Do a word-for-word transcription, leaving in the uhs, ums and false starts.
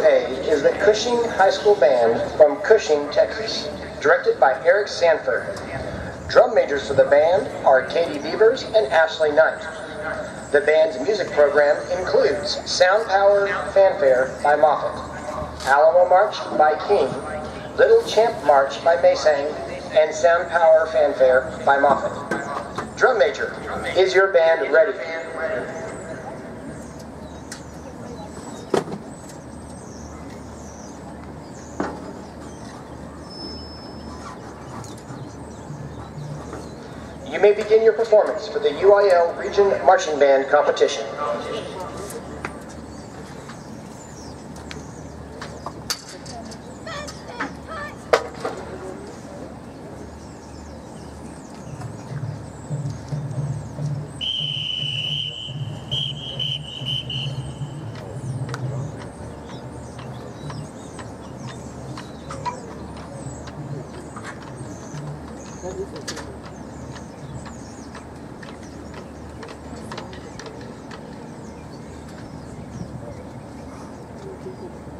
A is the Cushing High School Band from Cushing, Texas, directed by Eric Sanford. Drum majors for the band are Katie Beavers and Ashley Knight. The band's music program includes Sound Power Fanfare by Moffett, Alamo March by King, Little Champ March by Maysang, and Sound Power Fanfare by Moffett. Drum major, is your band ready? You may begin your performance for the U I L Region Marching Band competition. Thank you.